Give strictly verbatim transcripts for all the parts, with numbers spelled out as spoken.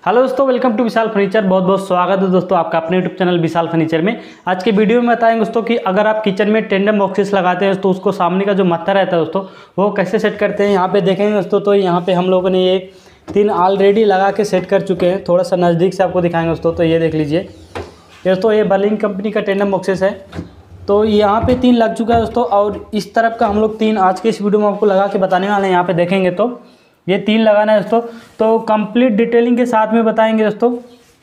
Hello दोस्तों, welcome to Vishal furniture. बहुत बहुत स्वागत है दोस्तों आपका अपने यूट्यूब चैनल विशाल फर्नीचर में। आज के वीडियो में बताएंगे दोस्तों कि अगर आप किचन में टेंडम बॉक्सेस लगाते हैं तो उसको सामने का जो मत्था रहता है दोस्तों वो कैसे सेट करते हैं। यहाँ पे देखेंगे दोस्तों, तो यहाँ पे हम लोगों ने ये तीन ऑलरेडी लगा के सेट कर चुके हैं। थोड़ा सा नज़दीक से आपको दिखाएंगे दोस्तों, तो ये देख लीजिए दोस्तों, ये बर्लिन कंपनी का टेंडम बॉक्सेस है। तो यहाँ पे तीन लग चुका है दोस्तों, और इस तरफ का हम लोग तीन आज के इस वीडियो में आपको लगा के बताने वाले हैं। यहाँ पे देखेंगे तो ये तीन लगाना है दोस्तों, तो कंप्लीट डिटेलिंग के साथ में बताएंगे दोस्तों।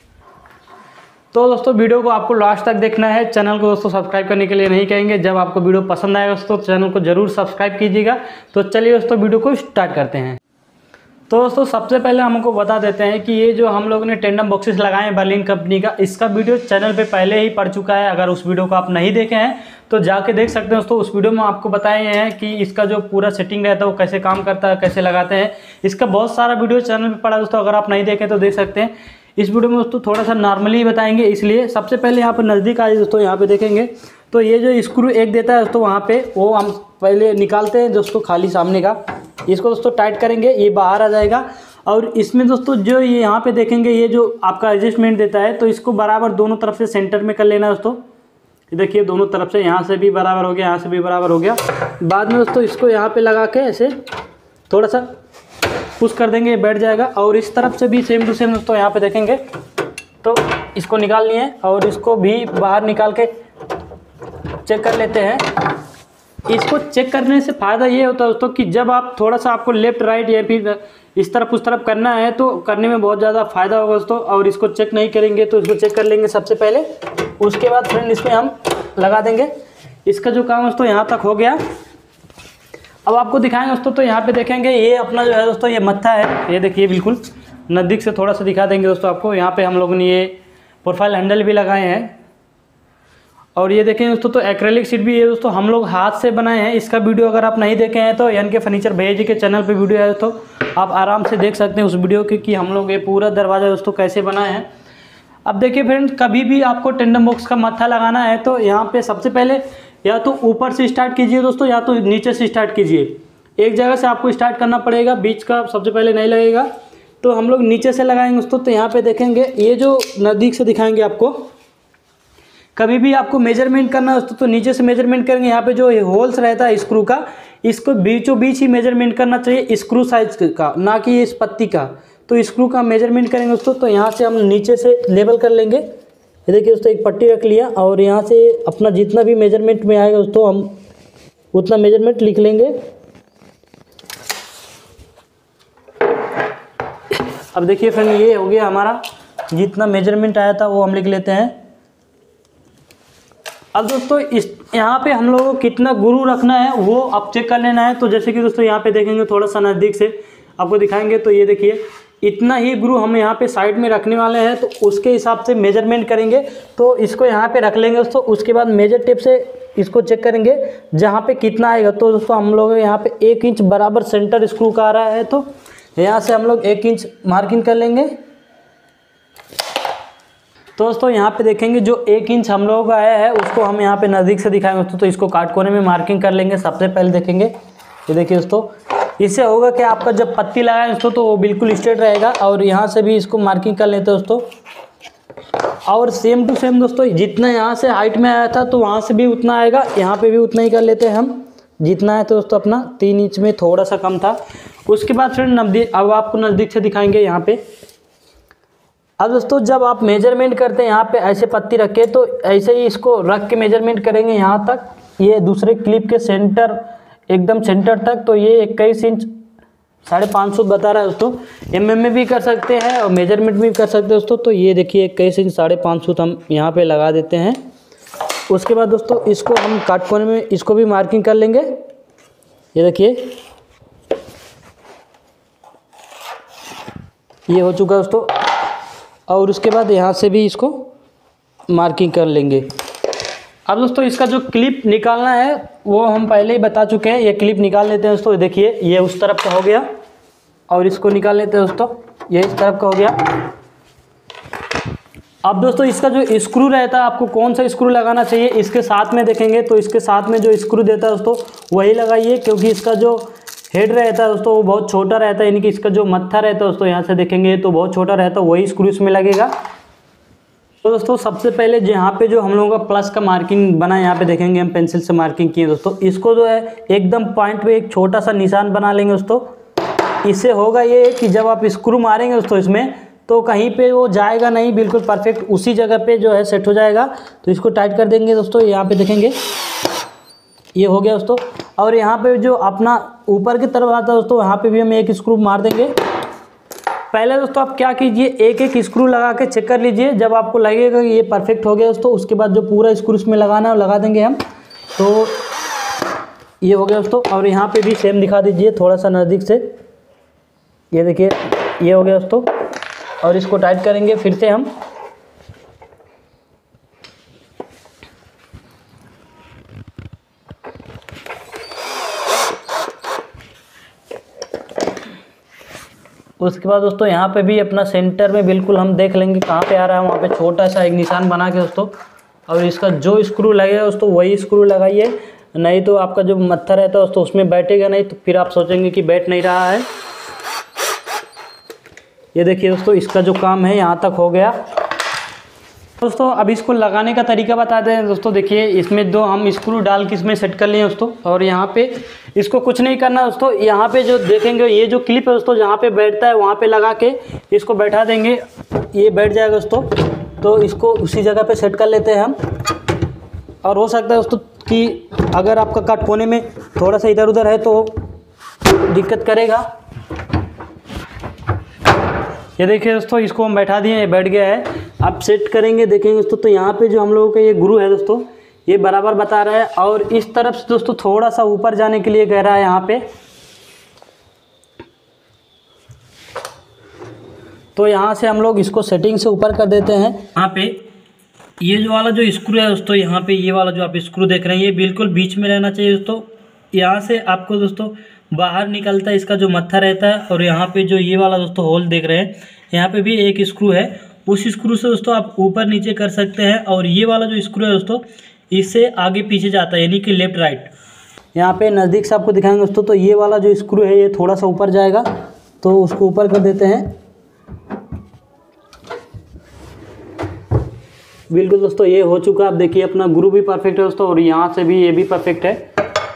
तो दोस्तों वीडियो को आपको लास्ट तक देखना है। चैनल को दोस्तों सब्सक्राइब करने के लिए नहीं कहेंगे। जब आपको वीडियो पसंद आएगा दोस्तों चैनल को जरूर सब्सक्राइब कीजिएगा। तो चलिए दोस्तों वीडियो को स्टार्ट करते हैं। तो दोस्तों सबसे पहले हमको बता देते हैं कि ये जो हम लोगों ने टेंडम बॉक्सेस लगाए हैं बर्लिन कंपनी का, इसका वीडियो चैनल पे पहले ही पड़ चुका है। अगर उस वीडियो को आप नहीं देखे हैं तो जाके देख सकते हैं दोस्तों। उस वीडियो में आपको बताए हैं कि इसका जो पूरा सेटिंग रहता है वो कैसे काम करता है, कैसे लगाते हैं। इसका बहुत सारा वीडियो चैनल पर पड़ा दोस्तों, अगर आप नहीं देखें तो देख सकते हैं। इस वीडियो में दोस्तों थोड़ा सा नॉर्मली बताएंगे, इसलिए सबसे पहले यहाँ पर नज़दीक आए दोस्तों। यहाँ पे देखेंगे तो ये जो स्क्रू एक देता है दोस्तों, वहाँ पे वो हम पहले निकालते हैं दोस्तों, खाली सामने का। इसको दोस्तों टाइट करेंगे, ये बाहर आ जाएगा। और इसमें दोस्तों जो ये यहाँ पे देखेंगे, ये जो आपका एडजस्टमेंट देता है, तो इसको बराबर दोनों तरफ से सेंटर में कर लेना दोस्तों। देखिए दोनों तरफ से, यहाँ से भी बराबर हो गया, यहाँ से भी बराबर हो गया। बाद में दोस्तों इसको यहाँ पे लगा के ऐसे थोड़ा सा पुश कर देंगे, ये बैठ जाएगा। और इस तरफ से भी सेम टू सेम दोस्तों यहाँ पे देखेंगे तो इसको निकाल लिए और इसको भी बाहर निकाल के चेक कर लेते हैं। इसको चेक करने से फ़ायदा ये होता है दोस्तों कि जब आप थोड़ा सा आपको लेफ्ट राइट या फिर इस तरफ उस तरफ करना है तो करने में बहुत ज़्यादा फ़ायदा होगा दोस्तों। और इसको चेक नहीं करेंगे तो इसको चेक कर लेंगे सबसे पहले, उसके बाद फ्रेंड इसमें हम लगा देंगे। इसका जो काम दोस्तों यहाँ तक हो गया। अब आपको दिखाएंगे दोस्तों, तो यहाँ पे देखेंगे ये अपना जो है दोस्तों ये मत्था है। ये देखिए बिल्कुल नज़दीक से थोड़ा सा दिखा देंगे दोस्तों आपको। यहाँ पे हम लोगों ने ये प्रोफाइल हैंडल भी लगाए हैं। और ये देखें दोस्तों, तो एक्रेलिक सीट भी ये दोस्तों हम लोग हाथ से बनाए हैं। इसका वीडियो अगर आप नहीं देखे हैं तो एन के फर्नीचर भैया जी के चैनल पे वीडियो है दोस्तों, आप आराम से देख सकते हैं उस वीडियो के कि हम लोग ये पूरा दरवाज़ा दोस्तों कैसे बनाए हैं। अब देखिए फ्रेंड, कभी भी आपको टेंडम बॉक्स का मत्था लगाना है तो यहाँ पे सबसे पहले या तो ऊपर से स्टार्ट कीजिए दोस्तों, या तो नीचे से स्टार्ट कीजिए। एक जगह से आपको स्टार्ट करना पड़ेगा, बीच का सबसे पहले नहीं लगेगा। तो हम लोग नीचे से लगाएंगे दोस्तों। तो यहाँ पर देखेंगे, ये जो नज़दीक से दिखाएंगे आपको, कभी भी आपको मेजरमेंट करना है दोस्तों तो नीचे से मेजरमेंट करेंगे। यहाँ पे जो होल्स रहता है स्क्रू का, इसको बीचों बीच ही मेजरमेंट करना चाहिए, स्क्रू साइज का, ना कि इस पत्ती का। तो स्क्रू का मेजरमेंट करेंगे दोस्तों। तो यहाँ से हम नीचे से लेवल कर लेंगे। ये देखिए दोस्तों, एक पट्टी रख लिया और यहाँ से अपना जितना भी मेजरमेंट में आएगा दोस्तों हम उतना मेजरमेंट लिख लेंगे। अब देखिए फ्रेंड, ये हो गया हमारा, जितना मेजरमेंट आया था वो हम लिख लेते हैं। अब दोस्तों इस यहाँ पे हम लोगों को कितना गुरु रखना है वो अब चेक कर लेना है। तो जैसे कि दोस्तों यहाँ पे देखेंगे, थोड़ा सा नज़दीक से आपको दिखाएंगे, तो ये देखिए इतना ही गुरु हम यहाँ पे साइड में रखने वाले हैं। तो उसके हिसाब से मेजरमेंट करेंगे। तो इसको यहाँ पे रख लेंगे दोस्तों। उसके बाद मेजर टेप से इसको चेक करेंगे जहाँ पे कितना आएगा। तो दोस्तों हम लोग यहाँ पे एक इंच बराबर सेंटर स्क्रू का आ रहा है, तो यहाँ से हम लोग एक इंच मार्किंग कर लेंगे। तो दोस्तों यहाँ पे देखेंगे जो एक इंच हम लोगों का आया है उसको हम यहाँ पे नज़दीक से दिखाएंगे दोस्तों। तो इसको काट कोने में मार्किंग कर लेंगे। सबसे पहले देखेंगे, ये देखिए दोस्तों, इससे होगा कि आपका जब पत्ती लगाए दोस्तों तो वो बिल्कुल स्ट्रेट रहेगा। और यहाँ से भी इसको मार्किंग कर लेते हैं दोस्तों। और सेम टू सेम दोस्तों, जितना यहाँ से हाइट में आया था तो वहाँ से भी उतना आएगा, यहाँ पर भी उतना ही कर लेते हैं हम। जितना है तो दोस्तों अपना तीन इंच में थोड़ा सा कम था। उसके बाद फिर नज़दीक, अब आपको नज़दीक से दिखाएंगे यहाँ पे। अब दोस्तों जब आप मेजरमेंट करते हैं यहाँ पे ऐसे पत्ती रख के, तो ऐसे ही इसको रख के मेजरमेंट करेंगे यहाँ तक, ये दूसरे क्लिप के सेंटर एकदम सेंटर तक। तो ये इक्कीस इंच साढ़े पाँच सौ बता रहा है दोस्तों। एम एम में भी कर सकते हैं और मेजरमेंट भी कर सकते हैं दोस्तों। तो ये देखिए इक्कीस इंच साढ़े पाँच सौ हम यहाँ पे लगा देते हैं। उसके बाद दोस्तों इसको हम काट कोने में इसको भी मार्किंग कर लेंगे। ये देखिए ये हो चुका दोस्तों। और उसके बाद यहाँ से भी इसको मार्किंग कर लेंगे। अब दोस्तों इसका जो क्लिप निकालना है वो हम पहले ही बता चुके हैं। ये क्लिप निकाल लेते हैं दोस्तों। देखिए ये उस तरफ का हो गया और इसको निकाल लेते हैं दोस्तों, ये इस तरफ का हो गया। अब दोस्तों इसका जो स्क्रू रहता है, आपको कौन सा स्क्रू लगाना चाहिए इसके साथ में देखेंगे। तो इसके साथ में जो स्क्रू देता है दोस्तों वही लगाइए, क्योंकि इसका जो हेड रहता है दोस्तों वो बहुत छोटा रहता है, यानी कि इसका जो मत्था रहता है दोस्तों यहाँ से देखेंगे तो बहुत छोटा रहता है, वही स्क्रू इसमें लगेगा। तो दोस्तों सबसे पहले यहाँ पे जो हम लोगों का प्लस का मार्किंग बना है, यहाँ पे देखेंगे हम पेंसिल से मार्किंग किए दोस्तों, इसको जो है एकदम पॉइंट पे एक छोटा सा निशान बना लेंगे दोस्तों। इससे होगा ये कि जब आप स्क्रू मारेंगे दोस्तों इसमें तो कहीं पे वो जाएगा नहीं, बिल्कुल परफेक्ट उसी जगह पे जो है सेट हो जाएगा। तो इसको टाइट कर देंगे दोस्तों, यहाँ पे देखेंगे ये हो गया दोस्तों। और यहाँ पे जो अपना ऊपर की तरफ आता है दोस्तों, यहाँ पे भी हम एक स्क्रू मार देंगे। पहले दोस्तों आप क्या कीजिए, एक एक स्क्रू लगा के चेक कर लीजिए, जब आपको लगेगा कि ये परफेक्ट हो गया दोस्तों, उसके बाद जो पूरा स्क्रू इसमें लगाना है लगा देंगे हम। तो ये हो गया दोस्तों। और यहाँ पे भी सेम दिखा दीजिए थोड़ा सा नज़दीक से, ये देखिए ये हो गया दोस्तों। और इसको टाइट करेंगे फिर से हम। उसके बाद दोस्तों यहाँ पे भी अपना सेंटर में बिल्कुल हम देख लेंगे कहाँ पे आ रहा है, वहाँ पे छोटा सा एक निशान बना के दोस्तों। और इसका जो स्क्रू लगेगा दोस्तों वही स्क्रू लगाइए, नहीं तो आपका जो मत्था रहता है दोस्तों उसमें बैठेगा नहीं, तो फिर आप सोचेंगे कि बैठ नहीं रहा है। ये देखिए दोस्तों इसका जो काम है यहाँ तक हो गया दोस्तों। अब इसको लगाने का तरीका बताते हैं दोस्तों। देखिए इसमें दो हम स्क्रू डाल के इसमें सेट कर लिए दोस्तों। और यहाँ पे इसको कुछ नहीं करना दोस्तों, यहाँ पे जो देखेंगे ये जो क्लिप है दोस्तों जहाँ पे बैठता है वहाँ पे लगा के इसको बैठा देंगे, ये बैठ जाएगा दोस्तों। तो इसको उसी जगह पे सेट कर लेते हैं हम। और हो सकता है दोस्तों कि अगर आपका कट होने में थोड़ा सा इधर उधर है तो दिक्कत करेगा। ये देखिए दोस्तों इसको हम बैठा दिए, ये बैठ गया है। अब सेट करेंगे देखेंगे दोस्तों, तो यहाँ पे जो हम लोगों का ये गुरु है दोस्तों ये बराबर बता रहा है। और इस तरफ से दोस्तों थोड़ा सा ऊपर जाने के लिए कह रहा है यहाँ पे। तो यहाँ से हम लोग इसको सेटिंग से ऊपर कर देते हैं। यहाँ पे ये जो वाला जो स्क्रू है दोस्तों, यहाँ पे ये वाला जो आप स्क्रू देख रहे हैं ये बिल्कुल बीच में रहना चाहिए दोस्तों। यहाँ से आपको दोस्तों बाहर निकलता है इसका जो मत्था रहता है। और यहाँ पे जो ये वाला दोस्तों होल देख रहे हैं, यहाँ पे भी एक स्क्रू है, उस स्क्रू से दोस्तों आप ऊपर नीचे कर सकते हैं। और ये वाला जो स्क्रू है दोस्तों इससे आगे पीछे जाता है, यानी कि लेफ्ट राइट। यहाँ पे नज़दीक से आपको दिखाएंगे दोस्तों, तो ये वाला जो स्क्रू है ये थोड़ा सा ऊपर जाएगा, तो उसको ऊपर कर देते हैं। बिल्कुल दोस्तों ये हो चुका। आप देखिए अपना गुरु भी परफेक्ट है दोस्तों, और यहाँ से भी ये भी परफेक्ट है।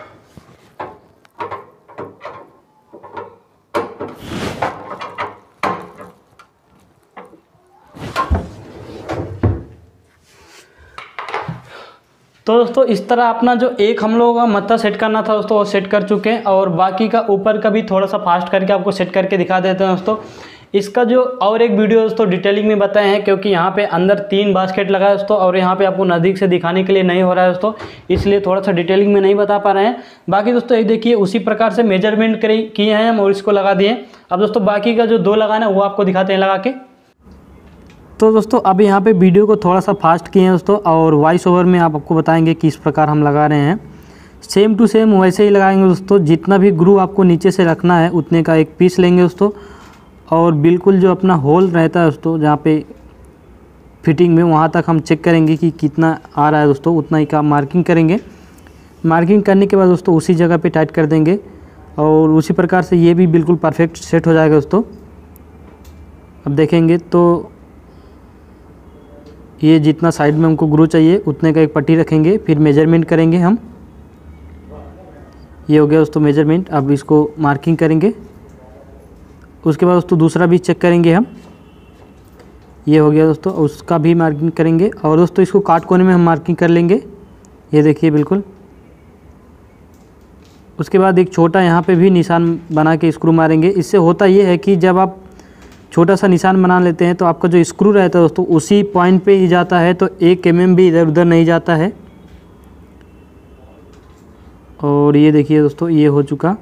तो दोस्तों इस तरह अपना जो एक हम लोगों का मत्था सेट करना था दोस्तों वो सेट कर चुके हैं। और बाकी का ऊपर का भी थोड़ा सा फास्ट करके आपको सेट करके दिखा देते हैं दोस्तों। इसका जो और एक वीडियो दोस्तों डिटेलिंग में बताए हैं, क्योंकि यहाँ पे अंदर तीन बास्केट लगा है दोस्तों, और यहाँ पे आपको नज़दीक से दिखाने के लिए नहीं हो रहा है दोस्तों, इसलिए थोड़ा सा डिटेलिंग में नहीं बता पा रहे हैं। बाकी दोस्तों ये देखिए उसी प्रकार से मेजरमेंट किए हैं हम और इसको लगा दिए। अब दोस्तों बाकी का जो दो लगाना है वो आपको दिखाते हैं लगा के। तो दोस्तों अब यहाँ पे वीडियो को थोड़ा सा फास्ट किए हैं दोस्तों, और वॉइस ओवर में आप आपको बताएंगे कि इस प्रकार हम लगा रहे हैं। सेम टू सेम वैसे ही लगाएंगे दोस्तों। जितना भी ग्रू आपको नीचे से रखना है उतने का एक पीस लेंगे दोस्तों, और बिल्कुल जो अपना होल रहता है दोस्तों जहाँ पे फिटिंग में, वहाँ तक हम चेक करेंगे कि कितना आ रहा है दोस्तों, उतना ही का मार्किंग करेंगे। मार्किंग करने के बाद दोस्तों उसी जगह पे टाइट कर देंगे, और उसी प्रकार से ये भी बिल्कुल परफेक्ट सेट हो जाएगा दोस्तों। अब देखेंगे तो ये जितना साइड में हमको ग्रू चाहिए उतने का एक पट्टी रखेंगे, फिर मेजरमेंट करेंगे हम। ये हो गया दोस्तों मेजरमेंट। अब इसको मार्किंग करेंगे, उसके बाद दोस्तों दूसरा भी चेक करेंगे हम। ये हो गया दोस्तों, उसका भी मार्किंग करेंगे। और दोस्तों इसको काट कोने में हम मार्किंग कर लेंगे, ये देखिए बिल्कुल। उसके बाद एक छोटा यहाँ पे भी निशान बना के स्क्रू मारेंगे। इससे होता ये है कि जब आप छोटा सा निशान बना लेते हैं तो आपका जो स्क्रू रहता है दोस्तों उसी पॉइंट पे ही जाता है, तो एक एम एम भी इधर उधर नहीं जाता है। और ये देखिए दोस्तों ये हो चुका।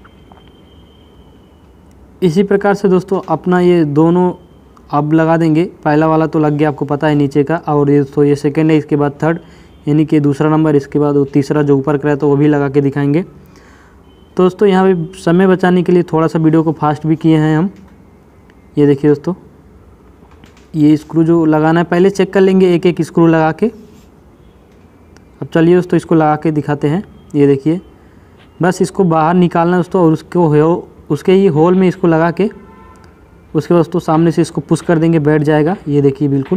इसी प्रकार से दोस्तों अपना ये दोनों अब लगा देंगे। पहला वाला तो लग गया, आपको पता है नीचे का, और ये दोस्तों ये सेकेंड है, इसके बाद थर्ड यानी कि दूसरा नंबर, इसके बाद वो तीसरा जो ऊपर का है तो वो भी लगा के दिखाएंगे। तो दोस्तों यहाँ पे समय बचाने के लिए थोड़ा सा वीडियो को फास्ट भी किए हैं हम। ये देखिए दोस्तों ये स्क्रू जो लगाना है पहले चेक कर लेंगे एक एक स्क्रू लगा के। अब चलिए दोस्तों इसको लगा के दिखाते हैं। ये देखिए बस इसको बाहर निकालना है दोस्तों, और उसको हो उसके ही होल में इसको लगा के उसके बाद दोस्तों सामने से इसको पुश कर देंगे, बैठ जाएगा। ये देखिए बिल्कुल।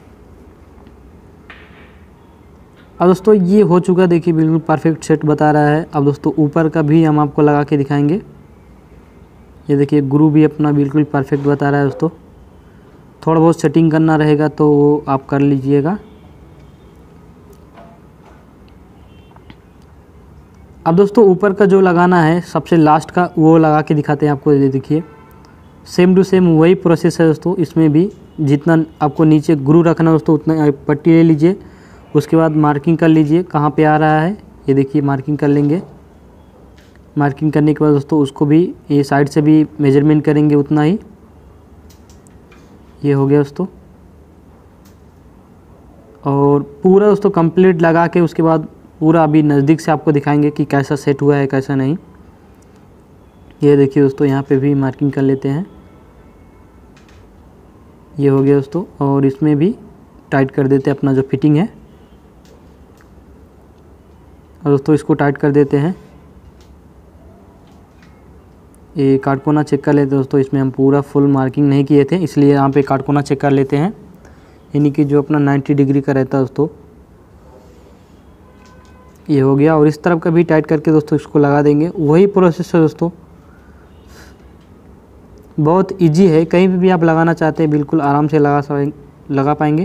अब दोस्तों ये हो चुका, देखिए बिल्कुल परफेक्ट सेट बता रहा है। अब दोस्तों ऊपर का भी हम आपको लगा के दिखाएंगे। ये देखिए ग्रू भी अपना बिल्कुल परफेक्ट बता रहा है दोस्तों। थोड़ा बहुत सेटिंग करना रहेगा तो वो आप कर लीजिएगा। अब दोस्तों ऊपर का जो लगाना है सबसे लास्ट का, वो लगा के दिखाते हैं आपको। ये देखिए सेम टू सेम वही प्रोसेस है दोस्तों। इसमें भी जितना आपको नीचे ग्रू रखना है दोस्तों उतना पट्टी ले लीजिए, उसके बाद मार्किंग कर लीजिए कहाँ पे आ रहा है। ये देखिए मार्किंग कर लेंगे। मार्किंग करने के बाद दोस्तों उसको भी ये साइड से भी मेजरमेंट करेंगे उतना ही। ये हो गया दोस्तों। और पूरा दोस्तों कंप्लीट लगा के उसके बाद पूरा अभी नज़दीक से आपको दिखाएंगे कि कैसा सेट हुआ है कैसा नहीं। ये देखिए दोस्तों यहाँ पे भी मार्किंग कर लेते हैं। ये हो गया दोस्तों। और इसमें भी टाइट कर देते हैं अपना जो फिटिंग है। और दोस्तों इसको टाइट कर देते हैं। ये काटकोना चेक कर लेते हैं दोस्तों। इसमें हम पूरा फुल मार्किंग नहीं किए थे, इसलिए यहाँ पे काटकोना चेक कर लेते हैं, यानी कि जो अपना नब्बे डिग्री का रहता है दोस्तों। ये हो गया। और इस तरफ का भी टाइट करके दोस्तों इसको लगा देंगे। वही प्रोसेस है दोस्तों, बहुत इजी है। कहीं भी, भी आप लगाना चाहते हैं बिल्कुल आराम से लगा लगा पाएंगे।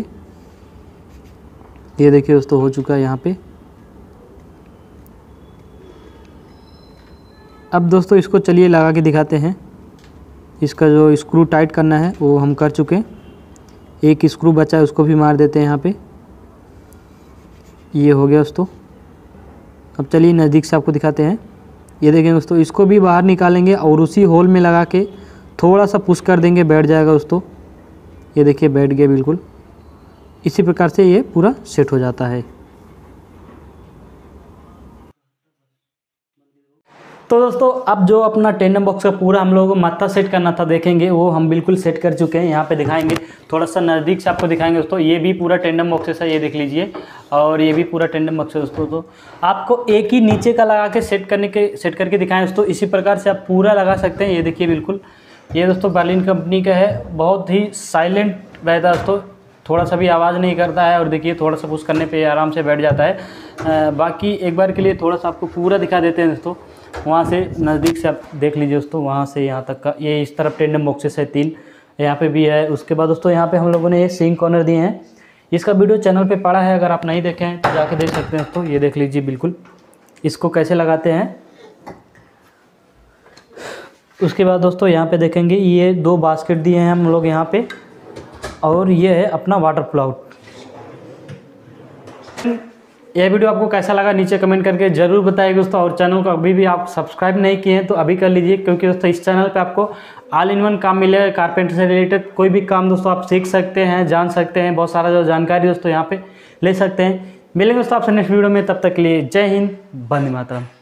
ये देखिए दोस्तों हो चुका है यहाँ पे। अब दोस्तों इसको चलिए लगा के दिखाते हैं। इसका जो स्क्रू टाइट करना है वो हम कर चुके हैं। एक स्क्रू बचा है उसको भी मार देते हैं यहाँ पे। ये हो गया दोस्तों। अब चलिए नज़दीक से आपको दिखाते हैं। ये देखें दोस्तों, इसको भी बाहर निकालेंगे और उसी होल में लगा के थोड़ा सा पुश कर देंगे, बैठ जाएगा दोस्तों। ये देखिए बैठ गया बिल्कुल। इसी प्रकार से ये पूरा सेट हो जाता है। तो दोस्तों अब जो अपना टेंडम बॉक्स का पूरा हम लोगों को माथा सेट करना था देखेंगे, वो हम बिल्कुल सेट कर चुके हैं। यहाँ पे दिखाएंगे, थोड़ा सा नज़दीक से आपको दिखाएंगे दोस्तों। ये भी पूरा टेंडम बॉक्सेस है, ये देख लीजिए। और ये भी पूरा टेंडम बॉक्स है दोस्तों। तो आपको एक ही नीचे का लगा के सेट करने के सेट करके दिखाएं दोस्तों। इसी प्रकार से आप पूरा लगा सकते हैं। ये देखिए बिल्कुल, ये दोस्तों बर्लिन कंपनी का है। बहुत ही साइलेंट रहता है दोस्तों, थोड़ा सा भी आवाज़ नहीं करता है। और देखिए थोड़ा सा पुश करने पे आराम से बैठ जाता है। आ, बाकी एक बार के लिए थोड़ा सा आपको पूरा दिखा देते हैं दोस्तों। वहाँ से नज़दीक से आप देख लीजिए दोस्तों, वहाँ से यहाँ तक का। ये इस तरफ टेंडम बॉक्सेस है तीन, यहाँ पे भी है। उसके बाद दोस्तों यहाँ पे हम लोगों ने ये सिंक कॉर्नर दिए हैं। इसका वीडियो चैनल पे पड़ा है, अगर आप नहीं देखे हैं तो जाके देख सकते हैं दोस्तों। ये देख लीजिए बिल्कुल इसको कैसे लगाते हैं। उसके बाद दोस्तों यहाँ पे देखेंगे, ये दो बास्केट दिए हैं हम लोग यहाँ पे। और ये है अपना वाटर प्लाउट। यह वीडियो आपको कैसा लगा नीचे कमेंट करके ज़रूर बताइएगा दोस्तों। और चैनल को अभी भी आप सब्सक्राइब नहीं किए हैं तो अभी कर लीजिए, क्योंकि दोस्तों इस चैनल पे आपको ऑल इन वन काम मिलेगा। कारपेंटर से रिलेटेड कोई भी काम दोस्तों आप सीख सकते हैं, जान सकते हैं। बहुत सारा जो जानकारी दोस्तों यहाँ पे ले सकते हैं। मिलेंगे दोस्तों आपसे नेक्स्ट वीडियो में, तब तक के लिए जय हिंद, वंदे मातरम।